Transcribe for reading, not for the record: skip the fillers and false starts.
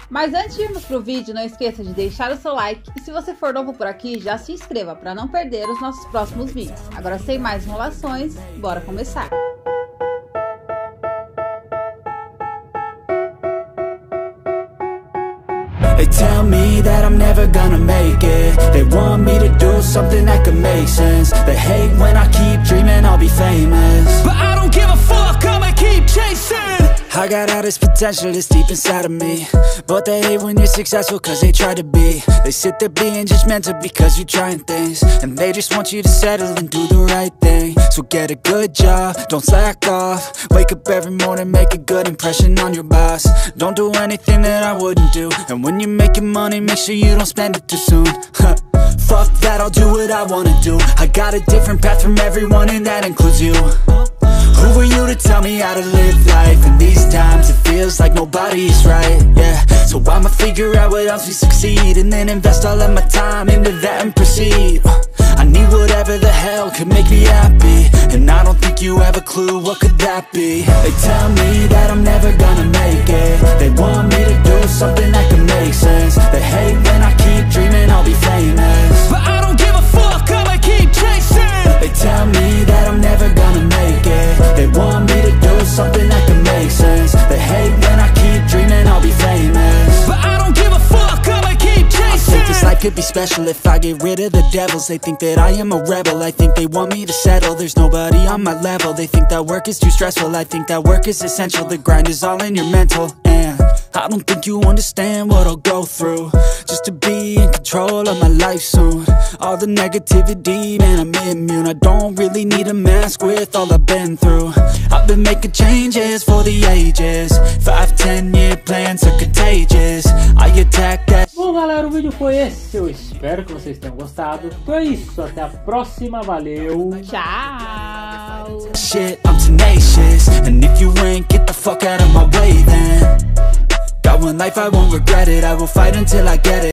Mas antes de irmos pro vídeo, não esqueça de deixar o seu like e se você for novo por aqui, já se inscreva para não perder os nossos próximos vídeos. Agora, sem mais enrolações, bora começar! They tell me that I'm never gonna make it. They want me to do something that could make sense. They hate when I keep dreaming I'll be famous, but I don't give a fuck, I'ma keep chasing. I got all this potential that's deep inside of me, but they hate when you're successful cause they try to be. They sit there being judgmental because you're trying things, and they just want you to settle and do the right thing. So get a good job, don't slack off. Wake up every morning, make a good impression on your boss. Don't do anything that I wouldn't do, and when you're making money, make sure you don't spend it too soon. Fuck that, I'll do what I wanna do. I got a different path from everyone and that includes you. Who are you to tell me how to live life? In these times it feels like nobody's right, yeah. So I'ma figure out what else we succeed, and then invest all of my time into that and proceed. I need whatever the hell could make me happy, and I don't think you have a clue what could that be. They tell me that I'm never gonna make it. They want me to do something that could make sense. They hate when I keep dreaming I'll be famous, but I don't give a fuck, I'ma keep chasing. They tell me that I'm never gonna make it. They want me to do something that can make sense. They hate when I keep dreaming I'll be famous, but I don't give a fuck, I'ma keep chasing. I think this life could be special if I get rid of the devils. They think that I am a rebel, I think they want me to settle. There's nobody on my level. They think that work is too stressful, I think that work is essential. The grind is all in your mental, and I don't think you understand what I'll go through just to be in control of my life soon. All the negativity, man, I'm immune. I don't really need a mask with all I've been through. I've been making changes for the ages. 5-10 year plans are contagious. I attack that. Bom, galera, o vídeo foi esse. Eu espero que vocês tenham gostado. Então é isso, até a próxima, valeu. Tchau! Shit, I'm tenacious, and if you ain't, get the fuck out of my way then. Got one life, I won't regret it. I will fight until I get it.